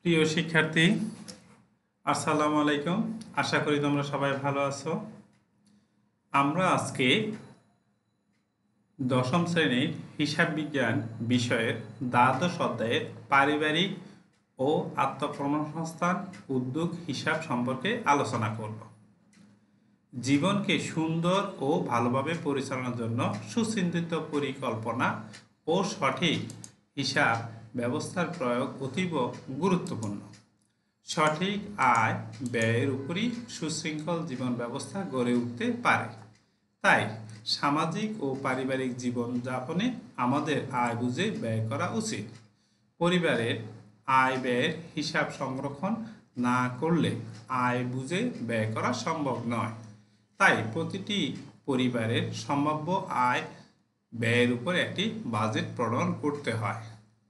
প্রিয় শিক্ষার্থী, আসসালামু আলাইকুম। আশা করি তোমরা সবাই ভালো আছো। আমরা আজকে দশম শ্রেণীর হিসাব বিজ্ঞান বিষয়ের দ্বাদশ অধ্যায়ের পারিবারিক ও আত্মকর্মসংস্থান উদ্যোগ হিসাব সম্পর্কে আলোচনা করব। জীবনকে সুন্দর ও ভালোভাবে পরিচালনার জন্য সুচিন্তিত পরিকল্পনা ও সঠিক হিসাব ব্যবস্থার প্রয়োগ অতীব গুরুত্বপূর্ণ। সঠিক আয় ব্যয়ের উপরই সুশৃঙ্খল জীবন ব্যবস্থা গড়ে উঠতে পারে। তাই সামাজিক ও পারিবারিক জীবনযাপনে আমাদের আয় বুঝে ব্যয় করা উচিত। পরিবারের আয় ব্যয়ের হিসাব সংরক্ষণ না করলে আয় বুঝে ব্যয় করা সম্ভব নয়। তাই প্রতিটি পরিবারের সম্ভাব্য আয় ব্যয়ের উপর একটি বাজেট প্রণয়ন করতে হয়।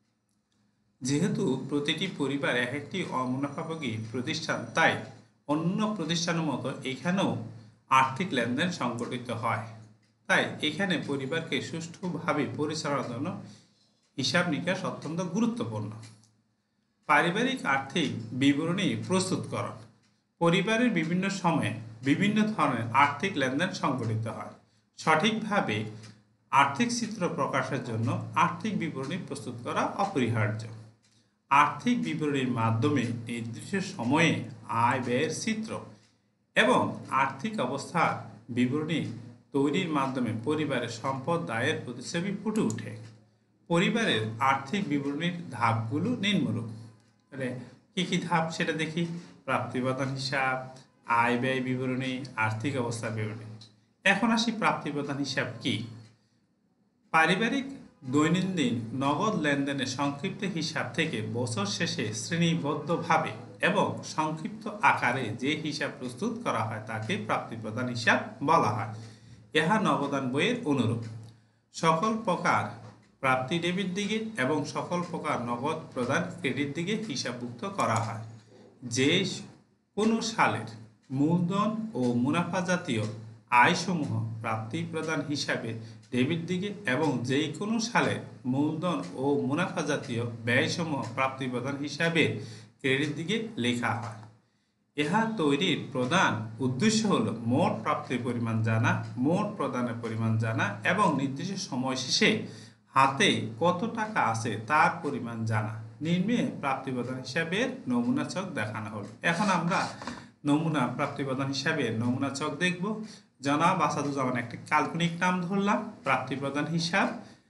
যেহেতু প্রতিটি পরিবার এক একটি অমুনাফাভোগী প্রতিষ্ঠান, তাই অন্য প্রতিষ্ঠানের মতো এখানেও আর্থিক লেনদেন সংগঠিত হয়। তাই এখানে পরিবারকে সুষ্ঠুভাবে পরিচালনার জন্য হিসাব নিকাশ অত্যন্ত গুরুত্বপূর্ণ। পারিবারিক আর্থিক বিবরণী প্রস্তুতকরণ। পরিবারের বিভিন্ন সময়ে বিভিন্ন ধরনের আর্থিক লেনদেন সংগঠিত হয়। সঠিকভাবে আর্থিক চিত্র প্রকাশের জন্য আর্থিক বিবরণী প্রস্তুত করা অপরিহার্য। আর্থিক বিবরণীর মাধ্যমে নির্দিষ্ট সময়ে আয় ব্যয়ের চিত্র এবং আর্থিক অবস্থার বিবরণী তৈরির মাধ্যমে পরিবারের সম্পদ দায়ের প্রতিচ্ছবি ফুটে ওঠে। পরিবারের আর্থিক বিবরণীর ধাপগুলো নিম্নরূপ। তাহলে কী কী ধাপ সেটা দেখি। প্রাপ্তিপ্রদান হিসাব, আয় ব্যয় বিবরণী, আর্থিক অবস্থার বিবরণী। এখন আসি প্রাপ্তিপ্রদান হিসাব কি। পারিবারিক দৈনন্দিন নগদ লেনদেনের সংক্ষিপ্ত হিসাব থেকে বছর শেষে শ্রেণীবদ্ধভাবে এবং সংক্ষিপ্ত আকারে যে হিসাব প্রস্তুত করা হয় তাকে প্রাপ্তিপ্রদান হিসাব বলা হয়। ইহা নগদান বইয়ের অনুরূপ। সকল প্রকার প্রাপ্তি ডেবিট দিকে এবং সকল প্রকার নগদ প্রদান ক্রেডিট দিকে হিসাবভুক্ত করা হয়। যে কোনো সালের মূলধন ও মুনাফা জাতীয় আয়সমূহ প্রাপ্তি প্রদান হিসাবে ডেবিট দিকে এবং যে কোনো সালের মূলধন ও মুনাফা জাতীয় ব্যয়সমূহ প্রাপ্তি প্রদান হিসাবে ক্রেডিট দিকে লেখা হয়। ইহা তৈরির প্রধান উদ্দেশ্য হল মোট প্রাপ্তির পরিমাণ জানা, মোট প্রদানের পরিমাণ জানা এবং নির্দিষ্ট সময় শেষে হাতে কত টাকা আছে তার পরিমাণ জানা। নিম্নে প্রাপ্তিপ্রদান হিসাবের নমুনা ছক দেখানো হলো। এখন আমরা নমুনা প্রাপ্তিপ্রদান হিসাবে নমুনা ছক দেখব। জনাব আসাদুজ্জামান একটি কাল্পনিক নাম ধরলাম। প্রাপ্তিপ্রদান হিসাব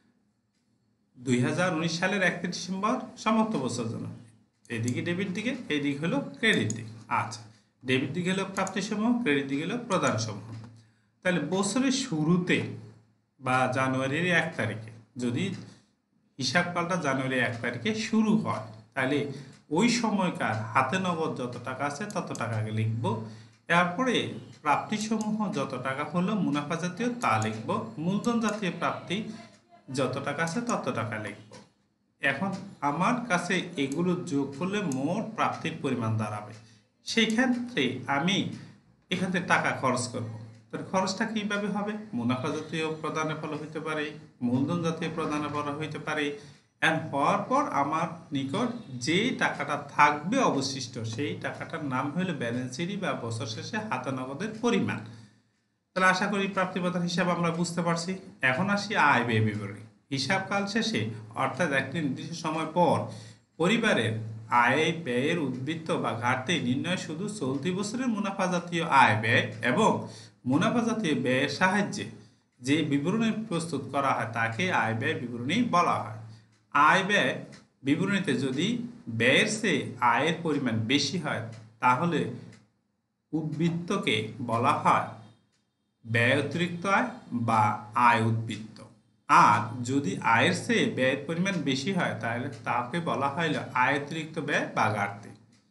2019 সালের 31 ডিসেম্বর সমস্ত বছর জন্য। এইদিকে ডেবিট দিকে, এইদিকে হলো ক্রেডিট দিক। আচ্ছা, ডেবিট দিকে হলো প্রাপ্তিসমূহ, ক্রেডিট দিকে হলো প্রদানসমূহ। তাহলে বছরের শুরুতে বা জানুয়ারির 1 তারিখে যদি হিসাবকালটা জানুয়ারি 1 তারিখে শুরু হয়, তাহলে ওই সময়কার হাতে নগদ যত টাকা আছে তত টাকাকে লিখব। এরপরে প্রাপ্তিসমূহ যত টাকা হলো মুনাফা জাতীয় তা লিখব। মূলধন জাতীয় প্রাপ্তি যত টাকা আছে তত টাকা লিখব। এখন আমার কাছে এগুলো যোগ করলে মোট প্রাপ্তির পরিমাণ দাঁড়াবে। সেই ক্ষেত্রে আমি এখান থেকে টাকা খরচ করব। তার খরচটা কীভাবে হবে? মুনাফা জাতীয় প্রদানের ফলে হইতে পারে, মূলধন জাতীয় প্রদানের ফলে হইতে পারে। হওয়ার পর আমার নিকট যে টাকাটা থাকবে অবশিষ্ট, সেই টাকাটার নাম হলো ব্যালেন্স শিট বা বছর শেষে হাতে নগদের পরিমাণ। তাহলে আশা করি প্রাপ্তিপ্রদান হিসাব আমরা বুঝতে পারছি। এখন আসি আয় ব্যয় বিবরণী। হিসাবকাল শেষে অর্থাৎ একটি নির্দিষ্ট সময় পর পরিবারের আয় ব্যয়ের উদ্বৃত্ত বা ঘাটতি নির্ণয় শুধু চলতি বছরের মুনাফা জাতীয় আয় ব্যয় এবং মুনাফা জাতীয় ব্যয়ের সাহায্যে যে বিবরণী প্রস্তুত করা হয় তাকে আয় ব্যয় বিবরণী বলা হয়। আয় ব্যয় বিবরণীতে যদি ব্যয়ের চেয়ে আয়ের পরিমাণ বেশি হয় তাহলে উদ্বৃত্তকে বলা হয় ব্যয় অতিরিক্ত আয় বা আয় উদ্বৃত্ত। আর যদি আয়ের চেয়ে ব্যয়ের পরিমাণ বেশি হয় তাহলে তাকে বলা হয় আয় অতিরিক্ত ব্যয় বা ঘাটতি।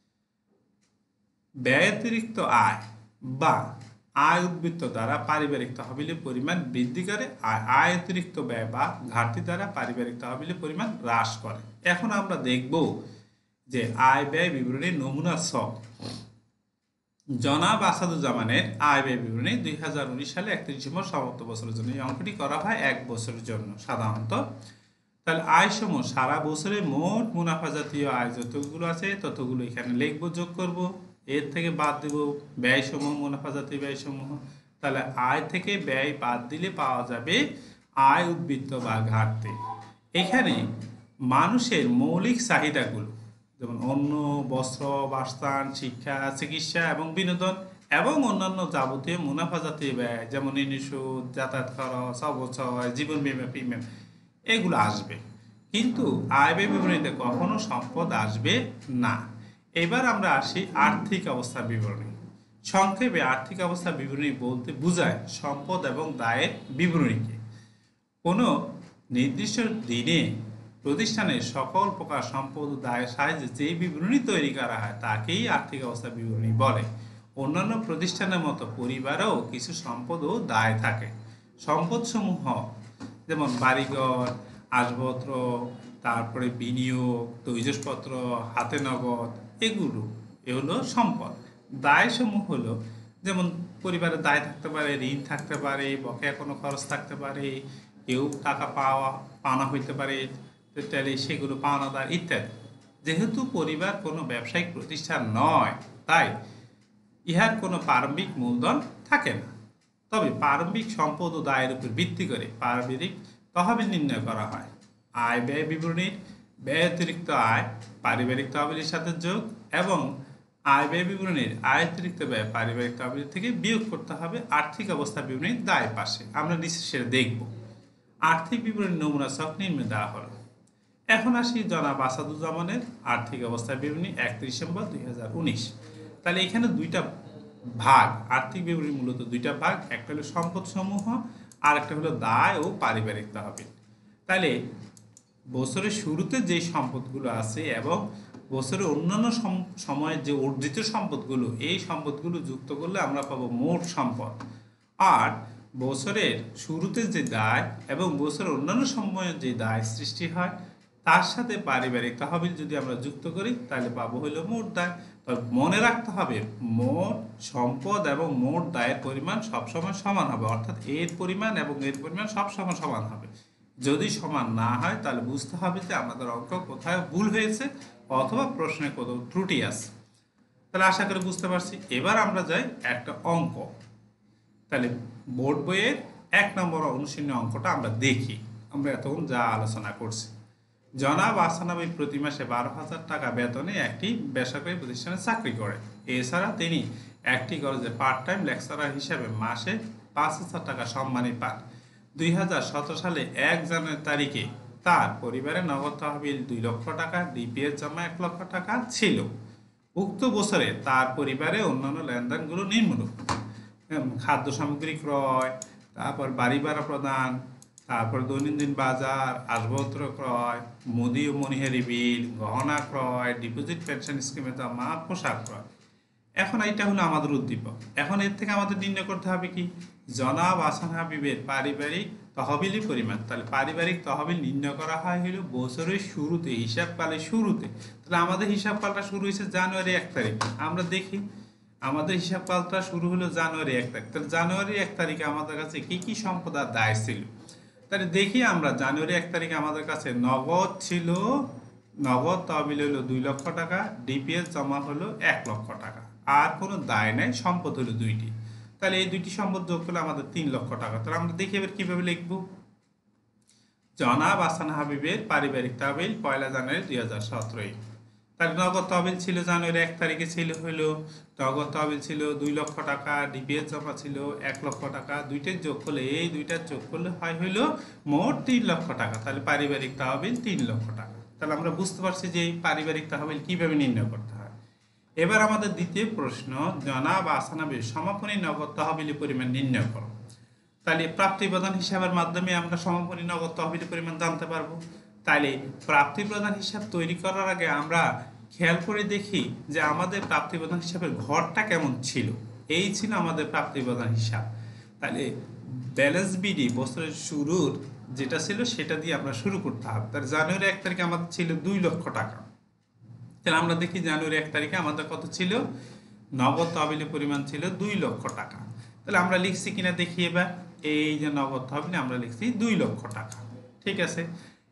ব্যয় অতিরিক্ত আয় বা আয় উদ্বৃত্ত দ্বারা পারিবারিক তহবিলের পরিমাণ বৃদ্ধি করে, আর আয় অতিরিক্ত ব্যয় বা ঘাটতি দ্বারা পারিবারিক তহবিলের পরিমাণ হ্রাস করে। এখন আমরা দেখব যে আয় ব্যয় বিবরণীর নমুনা ছক। জনাব আসাদুজ্জামানের আয় ব্যয় বিবরণী 2019 সালে 31 ডিসেম্বর সমস্ত বছরের জন্য। এই অঙ্কটি করা হয় 1 বছরের জন্য সাধারণত। তাহলে আয় সমূহ সারা বছরে মোট মুনাফা জাতীয় আয় যতগুলো আছে ততগুলো এখানে লিখবো, যোগ করব। এর থেকে বাদ দেব ব্যয় সমূহ, মুনাফা জাতীয় ব্যয় সমূহ। তাহলে আয় থেকে ব্যয় বাদ দিলে পাওয়া যাবে আয় উদ্বৃত্ত বা ঘাটতি। এখানে মানুষের মৌলিক চাহিদাগুলো যেমন অন্ন, বস্ত্র, বাসস্থান, শিক্ষা, চিকিৎসা এবং বিনোদন এবং অন্যান্য যাবতীয় মুনাফা জাতীয় ব্যয় যেমন ঋণ সুদ, যাতায়াত খরচ, অবচয়, জীবন বীমা প্রিমিয়াম এগুলো আসবে, কিন্তু আয় ব্যয় বিবরণীতে কখনো সম্পদ আসবে না। এবার আমরা আসি আর্থিক অবস্থার বিবরণী। সংক্ষেপে আর্থিক অবস্থার বিবরণী বলতে বোঝায় সম্পদ এবং দায়ের বিবরণীকে। কোনো নির্দিষ্ট দিনে প্রতিষ্ঠানের সকল প্রকার সম্পদ ও দায়ের সাহায্যে যে বিবরণী তৈরি করা হয় তাকেই আর্থিক অবস্থার বিবরণী বলে। অন্যান্য প্রতিষ্ঠানের মতো পরিবারেও কিছু সম্পদ ও দায় থাকে। সম্পদসমূহ যেমন বাড়িঘর, আসবাবপত্র, তারপরে বিনিয়োগ, তৈজসপত্র, হাতে নগদ, এগুলো হলো সম্পদ। দায়সমূহ হলো যেমন পরিবারের দায় থাকতে পারে, ঋণ থাকতে পারে, বকেয়া কোনো খরচ থাকতে পারে, কেউ টাকা পাওনা হইতে পারে, তাহলে সেগুলো পাওনাদার ইত্যাদি। যেহেতু পরিবার কোনো ব্যবসায়িক প্রতিষ্ঠান নয়, তাই ইহার কোনো প্রারম্ভিক মূলধন থাকে না। তবে প্রারম্ভিক সম্পদ ও দায়ের উপর ভিত্তি করে পারিবারিক তহবিল নির্ণয় করা হয়। আয় ব্যয় বিবরণীর ব্যয় অতিরিক্ত আয় পারিবারিক তহবিলের সাথে যোগ এবং আয় ব্যয় বিবরণীর আয় অতিরিক্ত ব্যয় পারিবারিক তহবিল থেকে বিয়োগ করতে হবে আর্থিক অবস্থা বিবরণীর দায় পাশে। আমরা নিশ্চয় সেটা দেখব। আর্থিক বিবরণী নমুনা ছক নির্মে দেওয়া হলো। এখন আসি জনাব আসাদুজ্জামানের আর্থিক অবস্থা বিবরণী 31 ডিসেম্বর 2019। তাহলে এখানে দুইটা ভাগ, আর্থিক বিবরণী মূলত দুইটা ভাগ, একটা হলো সম্পদ সমূহ আর একটা হলো দায় ও পারিবারিক তহবিল। তাহলে বছরের শুরুতে যে সম্পদগুলো আছে এবং বছরের অন্যান্য সময়ে যে অর্জিত সম্পদগুলো, এই সম্পদগুলো যুক্ত করলে আমরা পাবো মোট সম্পদ। আর বছরের শুরুতে যে দায় এবং বছরের অন্যান্য সময়ে যে দায় সৃষ্টি হয় তার সাথে পারিবারিক তহবিল যদি আমরা যুক্ত করি তাহলে পাবো হলো মোট দায়। তবে মনে রাখতে হবে মোট সম্পদ এবং মোট দায়ের পরিমাণ সবসময় সমান হবে, অর্থাৎ এর পরিমাণ এবং এর পরিমাণ সবসময় সমান হবে। যদি সমান না হয় তাহলে বুঝতে হবে যে আমাদের অঙ্ক কোথায় ভুল হয়েছে অথবা প্রশ্নে কোথাও ত্রুটি আছে। তাহলে আশা করি বুঝতে পারছি। এবার আমরা যাই একটা অঙ্ক। তাহলে বোর্ড বইয়ের 1 নম্বর অনুশীলনী অঙ্কটা আমরা দেখি। আমরা এতক্ষণ যা আলোচনা করছি, জনাব আসানাবী প্রতি মাসে 12,000 টাকা বেতনে একটি বেসরকারি প্রতিষ্ঠানে চাকরি করে। এছাড়া তিনি একটি কলেজে পার্ট টাইম লেকচারার হিসাবে মাসে 5,000 টাকা সম্মানী পান। 2017 সালে 1 জানুয়ারি তারিখে তার পরিবারের নগদ তহবিল 2 লক্ষ টাকা, ডিপিএস জমা 1 লক্ষ টাকা ছিল। উক্ত বছরে তার পরিবারে অন্যান্য লেনদেনগুলো নিম্নরূপ: খাদ্য সামগ্রী ক্রয়, তারপর বাড়ি ভাড়া প্রদান, তারপর দৈনন্দিন বাজার, আসবাবপত্র ক্রয়, মুদি ও মনিহারি বিল, গহনা ক্রয়, ডিপোজিট পেনশন স্কিমে জমা, পোশাক ক্রয়। এখন এইটা হলো আমাদের উদ্দীপক। এখন এর থেকে আমাদের নির্ণয় করতে হবে কি জনাব আহসান হাবীবের পারিবারিক তহবিলের পরিমাণ। তাহলে পারিবারিক তহবিল নির্ণয় করা হয় হলো বছরের শুরুতে, হিসাবকালের শুরুতে। তাহলে আমাদের হিসাবকালটা শুরু হয়েছে জানুয়ারি 1 তারিখ। আমরা দেখি আমাদের হিসাবকালটা শুরু হলো জানুয়ারি 1 তারিখ। তাহলে জানুয়ারি 1 তারিখে আমাদের কাছে কি কি সম্পদ আর দায় ছিল। তাহলে দেখি আমরা জানুয়ারি 1 তারিখে আমাদের কাছে নগদ ছিল, নগদ তহবিল হলো 2 লক্ষ টাকা, ডিপিএস জমা হলো 1 লক্ষ টাকা, আর কোনো দায় নাই, সম্পদ হলো 2টি। তাহলে এই 2টি সম্পদ যোগ করলে আমাদের 3 লক্ষ টাকা। তাহলে আমরা দেখি এবার কিভাবে লিখবো। জনাব আহসান হাবীবের পারিবারিক তহবিল 1 জানুয়ারি 2017। তাহলে নগদ তহবিল ছিল জানুয়ারি 1 তারিখে ছিল হলো নগদ তহবিল ছিল 2 লক্ষ টাকা, ডিপিএস জমা ছিল 1 লক্ষ টাকা। দুইটার যোগ করলে, এই দুইটার যোগ করলে হয় হলো মোট 3 লক্ষ টাকা। তাহলে পারিবারিক তহবিল 3 লক্ষ টাকা। তাহলে আমরা বুঝতে পারছি যে এই পারিবারিক তহবিল কিভাবে নির্ণয় করতে হয়। এবার আমাদের দ্বিতীয় প্রশ্ন, জনাব আহসান হাবীবের সমাপনী নগদ তহবিলের পরিমাণ নির্ণয় করো। তাহলে প্রাপ্তি প্রদান হিসাবের মাধ্যমে আমরা সমাপনী নগদ তহবিলের পরিমাণ জানতে পারবো। তাইলে প্রাপ্তি প্রদান হিসাব তৈরি করার আগে আমরা খেয়াল করে দেখি যে আমাদের প্রাপ্তি প্রদান হিসাবের ঘরটা কেমন ছিল। এই ছিল আমাদের প্রাপ্তি প্রদান হিসাব। তাহলে ব্যালেন্স বিডি বছরের শুরুর যেটা ছিল সেটা দিয়ে আমরা শুরু করতে হবে। তাহলে জানুয়ারি 1 তারিখে আমাদের ছিল 2 লক্ষ টাকা। তাহলে আমরা দেখি জানুয়ারি 1 তারিখে আমাদের কত ছিল, নগদ তহবিলের পরিমাণ ছিল 2 লক্ষ টাকা। তাহলে আমরা লিখছি কিনা দেখি এবার। এই যে নগদ তহবিলে আমরা লিখছি 2 লক্ষ টাকা, ঠিক আছে।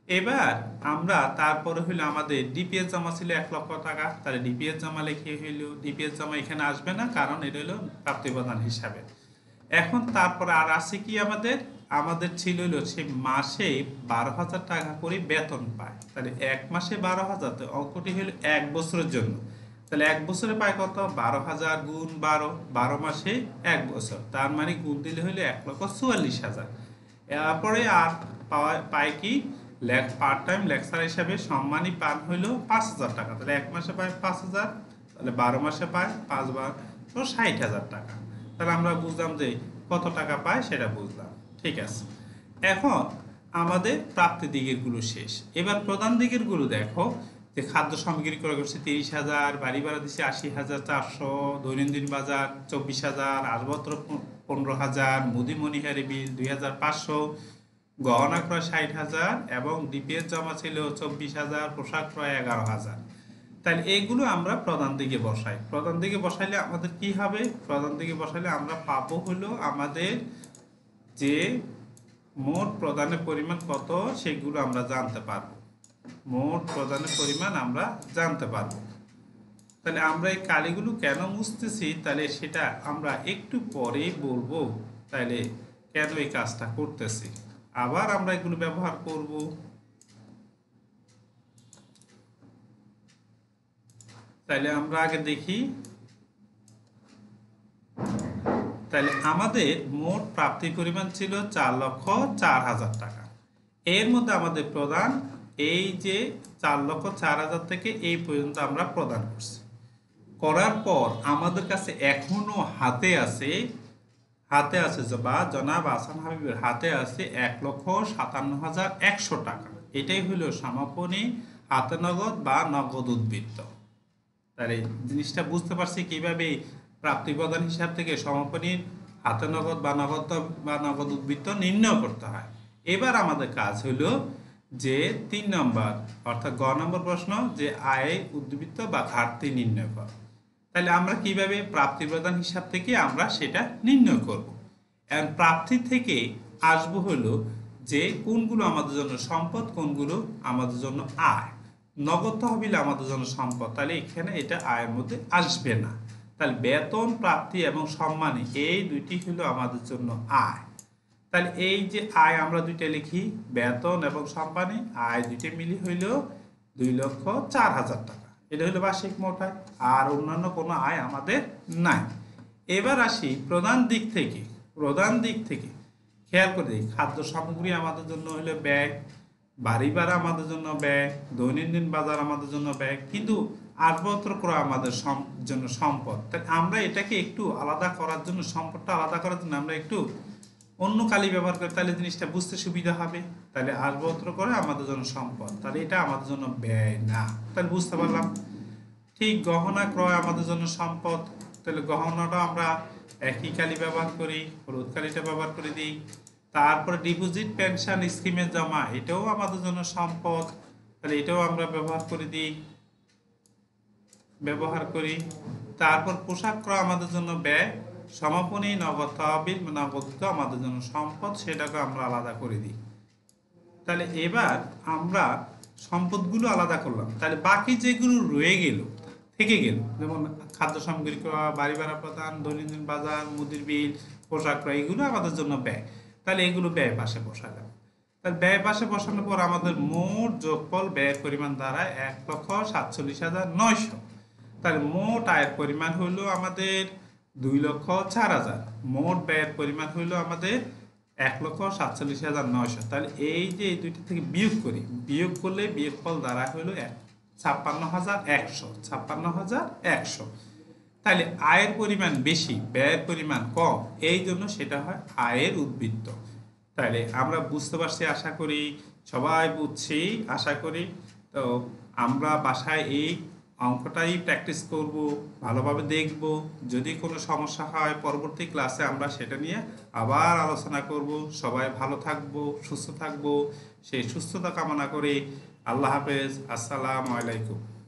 এবার আমরা তারপরে হইলো আমাদের ডিপিএস জমা ছিল 1,00,000 টাকা, তাহলে ডিপিএস জমা লিখে হইলো, ডিপিএস জমা এখানে আসবে না কারণ এটা হলো প্রাপ্তি প্রদান হিসাবে। এখন তারপরে আর আছে কি আমাদের, আমাদের ছিল হলো সে মাসে 12,000 টাকা করে বেতন পায়, তাহলে এক মাসে 12,000, তো অঙ্কটি হলো 1 বছরের জন্য। তাহলে 1 বছরে পায় কত, 12,000 গুণ 12, 12 মাসে 1 বছর, তার মানে গুণ দিলে হলো 1,44,000। এরপরে আর পায় কি, পার্ট টাইম লেকচার হিসাবে সম্মানী পান হইল 5,000 টাকা, তাহলে এক মাসে পায় 5,000, তাহলে 12 মাসে পায় 5 বার তো 60,000 টাকা। তাহলে আমরা বুঝলাম যে কত টাকা পায় সেটা বুঝলাম, ঠিক আছে। এখন আমাদের প্রাপ্তি দিকের গুলো শেষ, এবার প্রধান দিকের গুলো দেখো যে খাদ্য সামগ্রী ক্রয় করছে 30,000, বাড়ি ভাড়া দিচ্ছে 80,400, দৈনন্দিন বাজার 24,000, আসবাবপত্র 15,000, মুদি মনিহারি বিল 2,500, গহনা ক্রয় 60,000 এবং ডিপিএস জমা ছিল 24,000, পোশাক ক্রয় 11,000। তাহলে এইগুলো আমরা প্রধান দিকে বসাই, প্রধান দিকে বসাইলে আমাদের কি হবে, প্রধান দিকে বসাইলে আমরা পাবো হলো আমাদের যে মোট প্রদানের পরিমাণ কত সেগুলো আমরা জানতে পারবো, মোট প্রদানের পরিমাণ আমরা জানতে পারবো। তাহলে আমরা এই কালিগুলো কেন মুছতেছি তাহলে সেটা আমরা একটু পরেই বলবো, তাহলে কেন এই কাজটা করতেছি, আবার আমরা এগুলো ব্যবহার করব। তাহলে আমরা আগে দেখি, তাহলে আমাদের মোট প্রাপ্তির পরিমাণ ছিল 4,04,000 টাকা। এর মধ্যে আমাদের প্রদান এই যে 4,04,000 থেকে এই পর্যন্ত আমরা প্রদান করছি, করার পর আমাদের কাছে এখনো হাতে আছে বা জনাব আহসান হাবিবের হাতে আছে 1,57,100 টাকা। এটাই হলো সমাপনী হাতে নগদ বা নগদ উদ্বৃত্ত। তাহলে জিনিসটা বুঝতে পারছি কিভাবে প্রাপ্তি প্রদান হিসাব থেকে সমাপনীর হাতে নগদ বা নগদ উদ্বৃত্ত নির্ণয় করতে হয়। এবার আমাদের কাজ হলো যে 3 নম্বর অর্থাৎ গ নম্বর প্রশ্ন, যে আয় উদ্বৃত্ত বা ঘাটতি নির্ণয় করা। তাহলে আমরা কিভাবে প্রাপ্তি প্রদান হিসাব থেকে আমরা সেটা নির্ণয় করব। এবং প্রাপ্তি থেকে আসবো হলো যে কোনগুলো আমাদের জন্য সম্পদ, কোনগুলো আমাদের জন্য আয়। নগদ তহবিল আমাদের জন্য সম্পদ, তাহলে এখানে এটা আয়ের মধ্যে আসবে না। তাহলে বেতন, প্রাপ্তি এবং সম্মানী এই দুইটি হলো আমাদের জন্য আয়। তাহলে এই যে আয় আমরা দুইটা লিখি, বেতন এবং সম্মানী, আয় দুইটা মিলি হইল 2,04,000 টাকা। এটা হলো বার্ষিক মোট আয়, আর অন্যান্য কোনো আয় আমাদের নাই। এবার আসি প্রধান দিক থেকে খেয়াল করে দেখি, খাদ্য সামগ্রী আমাদের জন্য হলো ব্যয়, বাড়ি ভাড়া আমাদের জন্য ব্যয়, দৈনন্দিন বাজার আমাদের জন্য ব্যয়, কিন্তু আসবাবপত্র ক্রয় আমাদের জন্য সম্পদ। তাই আমরা এটাকে একটু আলাদা করার জন্য, সম্পদটা আলাদা করার জন্য আমরা একটু অন্য কালি ব্যবহার করি, তাহলে জিনিসটা বুঝতে সুবিধা হবে। তাহলে আসবাবপত্র ক্রয় আমাদের জন্য সম্পদ, তাহলে এটা আমাদের জন্য ব্যয় না, তাহলে বুঝতে পারলাম। ঠিক গহনা ক্রয় আমাদের জন্য সম্পদ, তাহলে গহনাটা আমরা একই কালি ব্যবহার করি, হলুদ কালিটা ব্যবহার করে দিই। তারপরে ডিপোজিট পেনশন স্কিমে জমা, এটাও আমাদের জন্য সম্পদ, তাহলে এটাও আমরা ব্যবহার করি। তারপর পোশাক ক্রয় আমাদের জন্য ব্যয়, সমাপনী নগদ তহবিল নগদ আমাদের জন্য সম্পদ, সেটাকে আমরা আলাদা করে দিই। তাহলে এবার আমরা সম্পদগুলো আলাদা করলাম, তাহলে বাকি যেগুলো থেকে গেল, যেমন খাদ্য সামগ্রী ক্রয়, বাড়ি ভাড়া প্রদান, দৈনন্দিন বাজার, মুদির বিল, পোশাক ক্রয়, এগুলো আমাদের জন্য ব্যয়। তাহলে এগুলো ব্যয় পাশে বসালাম। তাহলে ব্যয় পাশে বসানোর পর আমাদের মোট যোগফল ব্যয়ের পরিমাণ দাঁড়ায় 1,47,900। তাহলে মোট আয়ের পরিমাণ হলো আমাদের 2,04,000, মোট ব্যয়ের পরিমাণ হলো আমাদের 1,47,900। তাহলে এই যে এই দুইটি থেকে বিয়োগ করলে বিয়োগফল দাঁড়ায় হলো 56,100। তাহলে আয়ের পরিমাণ বেশি, ব্যয়ের পরিমাণ কম, এই জন্য সেটা হয় আয়ের উদ্বৃত্ত। তাহলে আমরা বুঝতে পারছি, আশা করি সবাই বুঝছি, আশা করি। তো আমরা বাসায় এই অঙ্কটাই প্র্যাকটিস করব, ভালোভাবে দেখব। যদি কোনো সমস্যা হয় পরবর্তী ক্লাসে আমরা সেটা নিয়ে আবার আলোচনা করব। সবাই ভালো থাকবো, সুস্থ থাকবো, সেই সুস্থতা কামনা করে আল্লাহ হাফেজ, আসসালামু আলাইকুম।